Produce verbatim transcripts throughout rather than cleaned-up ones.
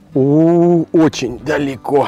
У, очень далеко.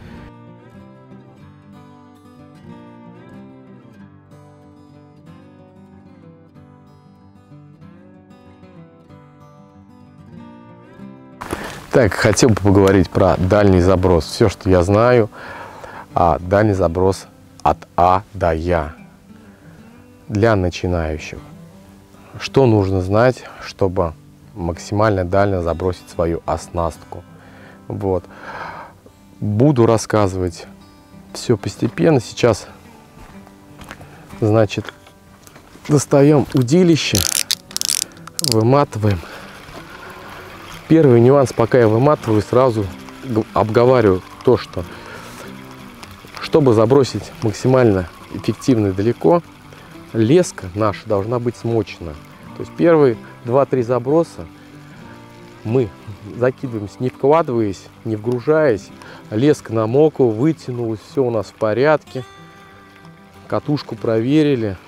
Так, хотел бы поговорить про дальний заброс. Все, что я знаю, а дальний заброс от А до Я для начинающих. Что нужно знать, чтобы максимально дально забросить свою оснастку? Вот. Буду рассказывать все постепенно. Сейчас, значит, достаем удилище, выматываем. Первый нюанс, пока я выматываю, сразу обговариваю то, что чтобы забросить максимально эффективно и далеко, леска наша должна быть смочена. То есть первые два-три заброса мы закидываемся, не вкладываясь, не вгружаясь. Леска намокла, вытянулась, все у нас в порядке. Катушку проверили.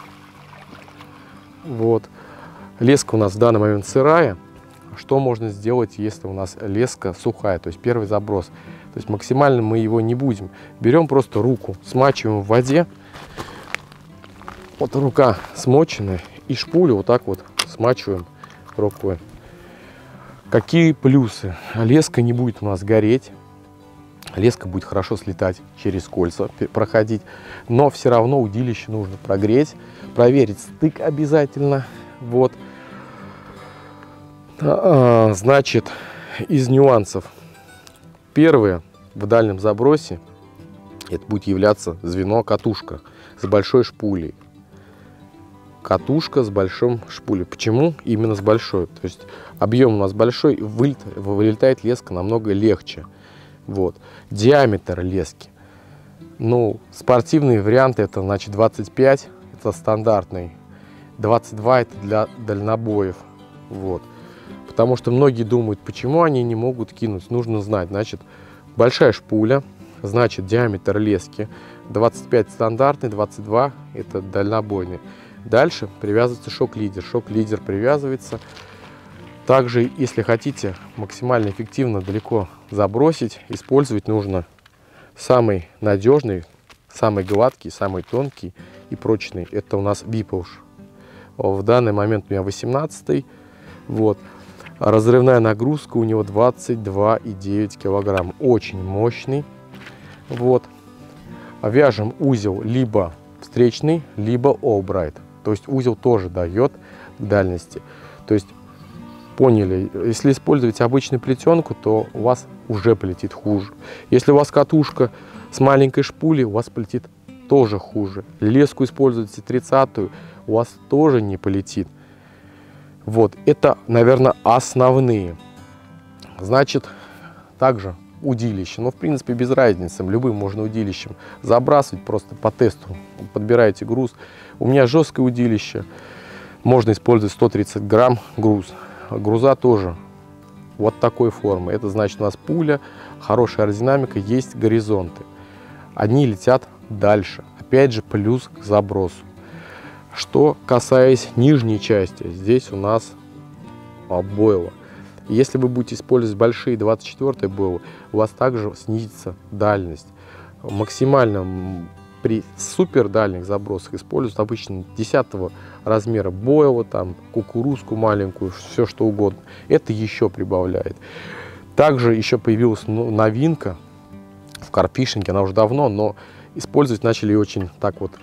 Вот. Леска у нас в данный момент сырая. Что можно сделать, если у нас леска сухая, то есть первый заброс? То есть максимально мы его не будем. Берем просто руку, смачиваем в воде. Вот рука смоченная, и шпулю вот так вот смачиваем рукой. Какие плюсы? Леска не будет у нас гореть. Леска будет хорошо слетать через кольца, проходить. Но все равно удилище нужно прогреть, проверить стык обязательно. Вот. Значит, из нюансов. Первое, в дальнем забросе это будет являться звено катушка с большой шпулей. Катушка с большим шпулей. Почему именно с большой? То есть объем у нас большой, вылетает, вылетает леска намного легче. Вот. Диаметр лески. Ну, спортивные варианты это значит двадцать пять, это стандартный. двадцать два это для дальнобоев. Вот. Потому что многие думают, почему они не могут кинуть. Нужно знать, значит, большая шпуля, значит, диаметр лески. двадцать пять стандартный, двадцать два это дальнобойный. Дальше привязывается шок-лидер. Шок-лидер привязывается. Также, если хотите максимально эффективно далеко забросить, использовать нужно самый надежный, самый гладкий, самый тонкий и прочный. Это у нас Випуш. В данный момент у меня восемнадцатый. Вот. Разрывная нагрузка у него двадцать два и девять килограмм. Очень мощный. Вот. Вяжем узел либо встречный, либо Albright. То есть узел тоже дает дальности. То есть, поняли, если использовать обычную плетенку, то у вас уже полетит хуже. Если у вас катушка с маленькой шпулей, у вас полетит тоже хуже. Леску используете тридцатую, у вас тоже не полетит. Вот, это, наверное, основные. Значит, также удилище. Но, в принципе, без разницы. Любым можно удилищем забрасывать, просто по тесту. Подбираете груз. У меня жесткое удилище. Можно использовать сто тридцать грамм груз. Груза тоже вот такой формы. Это значит, у нас пуля, хорошая аэродинамика, есть горизонты. Они летят дальше. Опять же, плюс к забросу. Что касаясь нижней части, здесь у нас бойло. Если вы будете использовать большие двадцать четвёртые бойлы, у вас также снизится дальность. Максимально при супер дальних забросах используют обычно десятого размера бойла, там кукурузку маленькую, все что угодно. Это еще прибавляет. Также еще появилась новинка в карпфишинге, она уже давно, но использовать начали очень так вот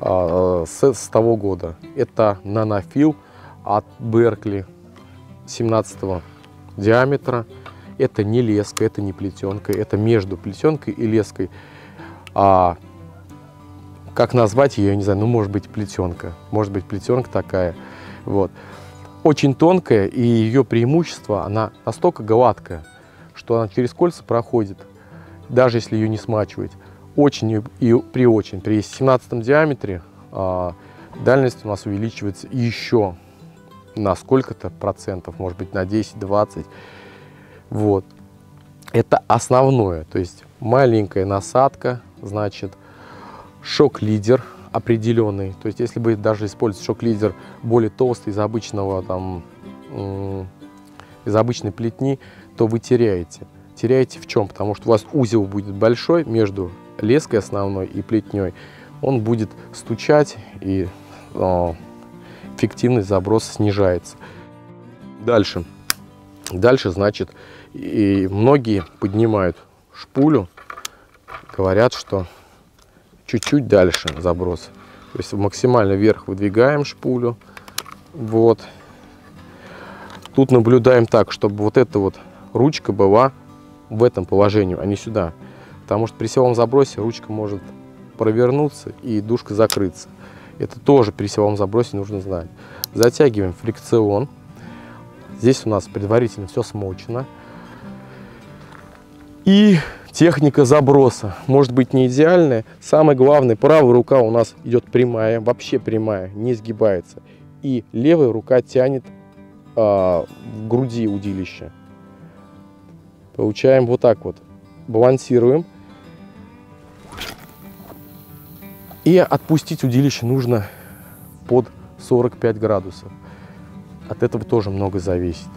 С, с того года. Это нанофил от Беркли семнадцатого диаметра. Это не леска, это не плетенка, это между плетенкой и леской. А, как назвать ее, я не знаю, ну может быть плетенка, может быть плетенка такая. Вот. Очень тонкая, и ее преимущество, она настолько гладкая, что она через кольца проходит, даже если ее не смачивать. Очень и при очень при семнадцатом диаметре а, дальность у нас увеличивается еще на сколько-то процентов, может быть на десять-двадцать. Вот. Это основное, то есть маленькая насадка, значит шок-лидер определенный. То есть если вы даже используете шок-лидер более толстый из обычного там из обычной плетни, то вы теряете. теряете в чем? Потому что у вас узел будет большой между леской основной и плетней. Он будет стучать, и э, эффективность заброса снижается. Дальше. Дальше, значит, и многие поднимают шпулю, говорят, что чуть-чуть дальше заброс. То есть максимально вверх выдвигаем шпулю. Вот. Тут наблюдаем так, чтобы вот эта вот ручка была в этом положении, а не сюда. Потому что при силовом забросе ручка может провернуться и дужка закрыться. Это тоже при силовом забросе нужно знать. Затягиваем фрикцион. Здесь у нас предварительно все смочено. И техника заброса может быть не идеальная. Самое главное, правая рука у нас идет прямая, вообще прямая, не сгибается. И левая рука тянет а, в груди удилища. Получаем вот так вот. Балансируем. И отпустить удилище нужно под сорок пять градусов. От этого тоже много зависит.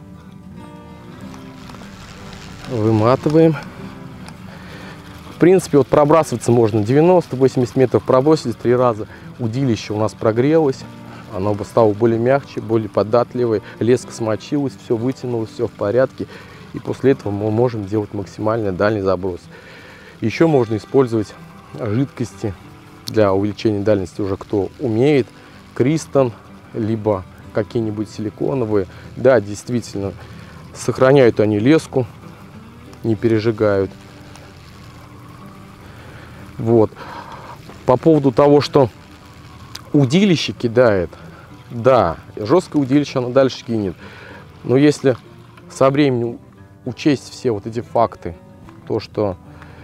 Выматываем. В принципе, вот пробрасываться можно девяносто-восемьдесят метров, пробросили три раза. Удилище у нас прогрелось, оно стало более мягче, более податливое, леска смочилась, все вытянулось, все в порядке. И после этого мы можем делать максимально дальний заброс. Еще можно использовать жидкости для увеличения дальности, уже кто умеет. Кристон, либо какие-нибудь силиконовые. Да, действительно, сохраняют они леску, не пережигают. Вот. По поводу того, что удилище кидает, да, жесткое удилище оно дальше кинет. Но если со временем учесть все вот эти факты, то, что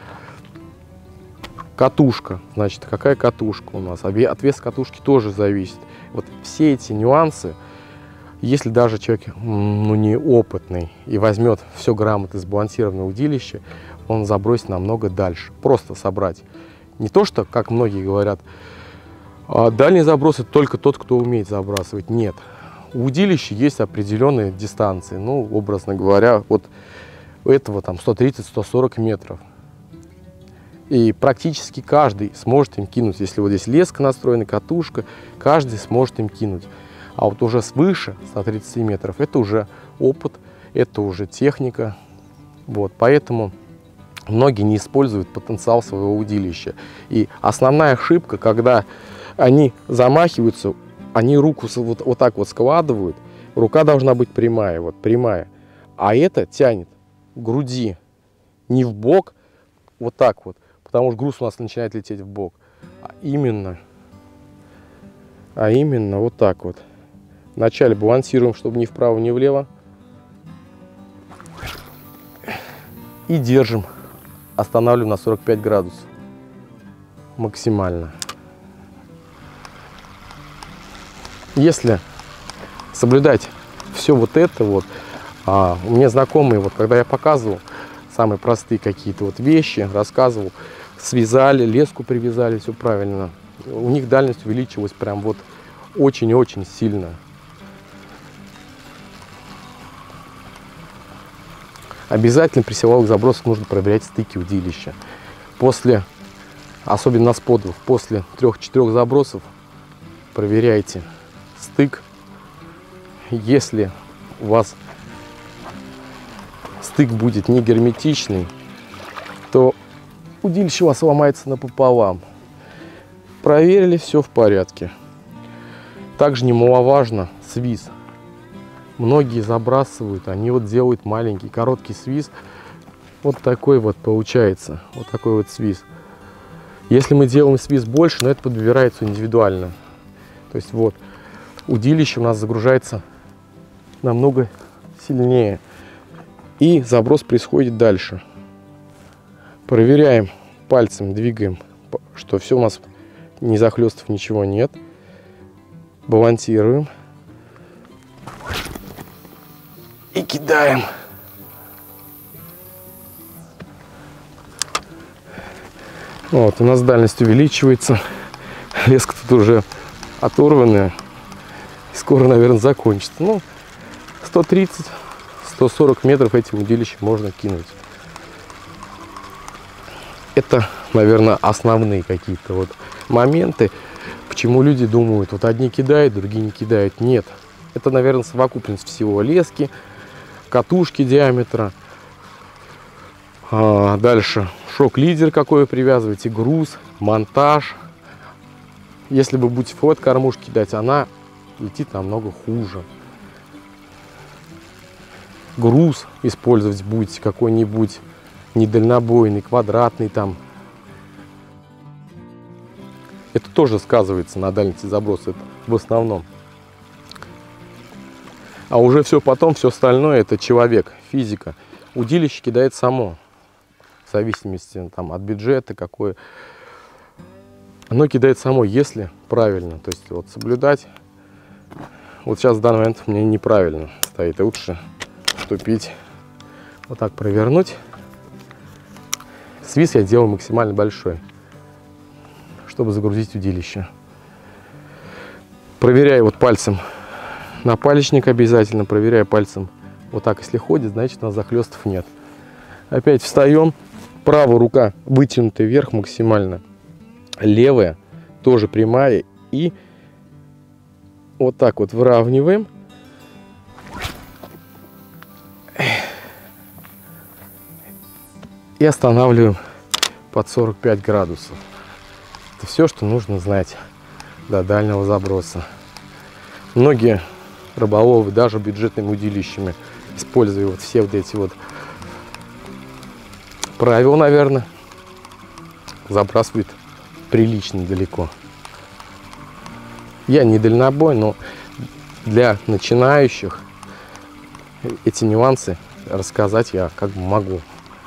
катушка, значит, какая катушка у нас, от веса катушки тоже зависит. Вот все эти нюансы, если даже человек, ну, неопытный и возьмет все грамотно сбалансированное удилище, он забросит намного дальше. Просто собрать. Не то, что, как многие говорят, дальний заброс — это только тот, кто умеет забрасывать. Нет. У удилища есть определенные дистанции. Ну, образно говоря, вот у этого там сто тридцать — сто сорок метров. И практически каждый сможет им кинуть. Если вот здесь леска настроена, катушка, каждый сможет им кинуть. А вот уже свыше ста тридцати метров это уже опыт, это уже техника. Вот, поэтому многие не используют потенциал своего удилища. И основная ошибка, когда они замахиваются, они руку вот, вот так вот складывают, рука должна быть прямая, вот прямая. А это тянет к груди, не в бок, вот так вот, потому что груз у нас начинает лететь в бок, а именно, а именно вот так вот. Вначале балансируем, чтобы ни вправо, ни влево. И держим. Останавливаем на сорок пять градусов. Максимально. Если соблюдать все вот это вот, а, у меня знакомые, вот когда я показывал самые простые какие-то вот вещи, рассказывал, связали, леску привязали, все правильно. У них дальность увеличилась прям вот очень-очень сильно. Обязательно при силовых забросах нужно проверять стыки удилища. После, особенно на сподах, после трех-четырех забросов проверяйте стык. Если у вас стык будет не герметичный, то удилище у вас ломается напополам. Проверили, все в порядке. Также немаловажно свиз. Многие забрасывают, они вот делают маленький, короткий свиз. Вот такой вот получается, вот такой вот свиз. Если мы делаем свиз больше, но это подбирается индивидуально. То есть вот, удилище у нас загружается намного сильнее. И заброс происходит дальше. Проверяем пальцем, двигаем, что все у нас не захлестов, ничего нет. Балансируем. И кидаем. Вот, у нас дальность увеличивается. Леска тут уже оторванная. Скоро, наверное, закончится. Ну, сто тридцать — сто сорок метров этим удилищем можно кинуть. Это, наверное, основные какие-то вот моменты, почему люди думают, вот одни кидают, другие не кидают. Нет, это, наверное, совокупность всего: лески, катушки диаметра, а дальше шок-лидер, какой вы привязываете, груз, монтаж. Если вы будете флот кормушки кидать, она летит намного хуже. Груз использовать будете какой-нибудь недальнобойный, квадратный там. Это тоже сказывается на дальности заброса, это в основном. А уже все потом, все остальное, это человек, физика. Удилище кидает само, в зависимости там, от бюджета, какое. Оно кидает само, если правильно. То есть вот соблюдать. Вот сейчас в данный момент у меня неправильно стоит. И лучше вступить, вот так провернуть. Свист я делаю максимально большой, чтобы загрузить удилище. Проверяю вот пальцем напалечник обязательно. Проверяю пальцем. Вот так, если ходит, значит, у нас захлестов нет. Опять встаем. Правая рука вытянутая вверх максимально. Левая тоже прямая. И вот так вот выравниваем. И останавливаем под сорок пять градусов. Это все, что нужно знать до дальнего заброса. Многие рыболовы, даже бюджетными удилищами, используя вот все вот эти вот правила, наверное, забрасывают прилично далеко. Я не дальнобой, но для начинающих эти нюансы рассказать я как бы могу.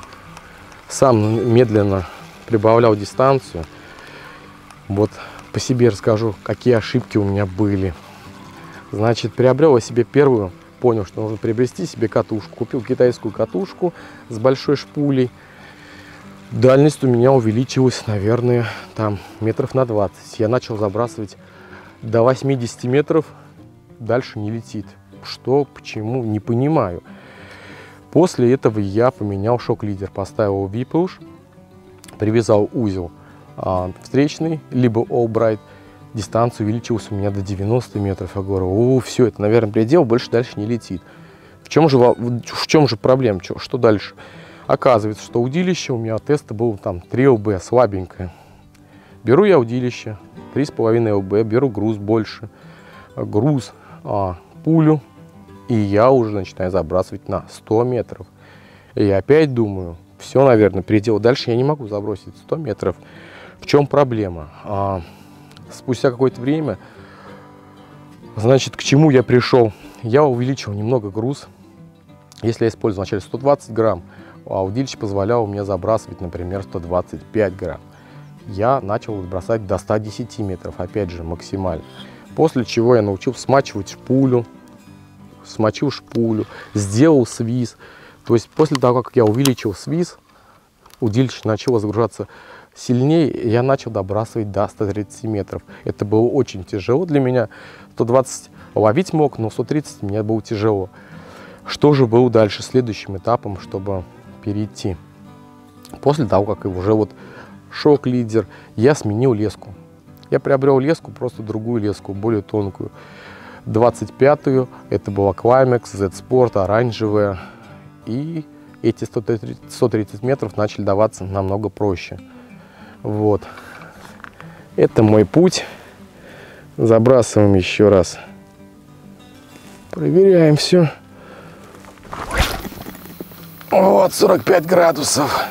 Сам медленно прибавлял дистанцию. Вот по себе расскажу, какие ошибки у меня были. Значит, приобрел я себе первую, понял, что нужно приобрести себе катушку. Купил китайскую катушку с большой шпулей. Дальность у меня увеличилась, наверное, там метров на двадцать. Я начал забрасывать до восьмидесяти метров, дальше не летит. Что, почему, не понимаю. После этого я поменял шок-лидер, поставил ви-пуш, привязал узел а, встречный, либо All-Bright. Дистанция увеличилась у меня до девяноста метров. Я говорю, о, все, это, наверное, предел, больше дальше не летит. В чем же, в чем же проблема, что, что дальше? Оказывается, что удилище у меня от теста было там три эл бэ, слабенькое. Беру я удилище, три с половиной эл бэ, беру груз больше, груз, а, пулю. И я уже начинаю забрасывать на сто метров. И я опять думаю, все, наверное, предел. Дальше я не могу забросить сто метров. В чем проблема? А, спустя какое-то время, значит, к чему я пришел? Я увеличил немного груз. Если я использую вначале сто двадцать грамм, а удилище позволяло мне забрасывать, например, сто двадцать пять грамм. Я начал бросать до ста десяти метров, опять же, максимально. После чего я научился смачивать шпулю. Смочил шпулю, сделал свиз. То есть после того, как я увеличил свиз, удилище начало загружаться сильнее, я начал добрасывать до ста тридцати метров. Это было очень тяжело для меня. сто двадцать ловить мог, но сто тридцать мне было тяжело. Что же было дальше, следующим этапом, чтобы перейти? После того, как уже вот шок-лидер, я сменил леску. Я приобрел леску, просто другую леску, более тонкую. двадцать пятую, это была Climax, Z-Sport, оранжевая. И эти сто тридцать метров начали даваться намного проще. Вот. Это мой путь. Забрасываем еще раз. Проверяем все. Вот, сорок пять градусов.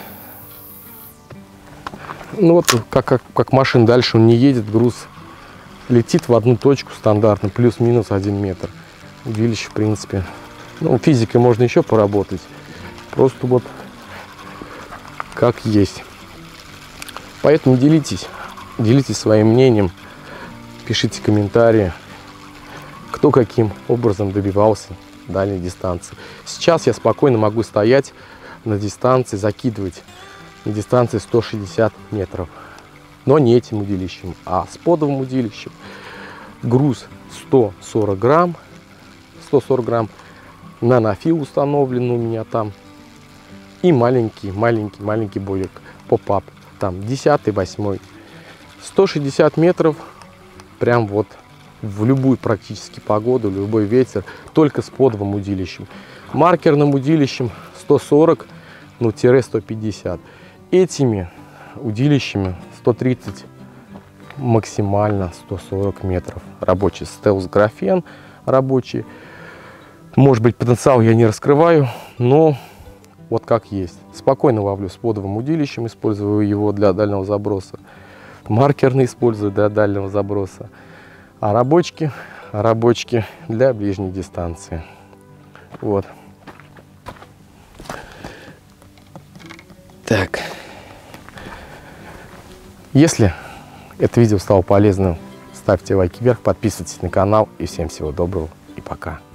Ну вот, как, как, как машина дальше он не едет, груз летит в одну точку стандартно, плюс-минус один метр. Удилище, в принципе. Ну, физикой можно еще поработать. Просто вот как есть. Поэтому делитесь. Делитесь своим мнением. Пишите комментарии, кто каким образом добивался дальней дистанции. Сейчас я спокойно могу стоять на дистанции, закидывать на дистанции сто шестьдесят метров. Но не этим удилищем, а сподовым удилищем. Груз сто сорок грамм. сто сорок грамм. Нанофил установлен у меня там. И маленький, маленький, маленький боек поп-ап там десятый, восьмой. сто шестьдесят метров, прям вот в любую практически погоду, любой ветер, только с подовым удилищем. Маркерным удилищем сто сорок, ну, сто пятьдесят. Этими удилищами сто тридцать, максимально сто сорок метров. Рабочий стелс-графен, рабочий. Может быть, потенциал я не раскрываю, но вот как есть. Спокойно ловлю с подовым удилищем, использую его для дальнего заброса. Маркерный использую для дальнего заброса. А рабочки, рабочки для ближней дистанции. Вот. Так. Если это видео стало полезным, ставьте лайки вверх, подписывайтесь на канал. И всем всего доброго и пока.